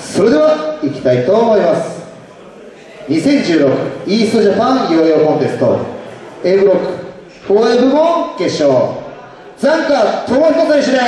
それでは行きたいと思います。2016イーストジャパンヨーヨーコンテスト A ブロック 4A 部門決勝、残花智彦選手です。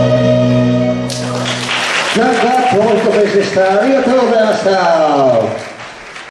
残花智彦選手でした。ありがとうございました。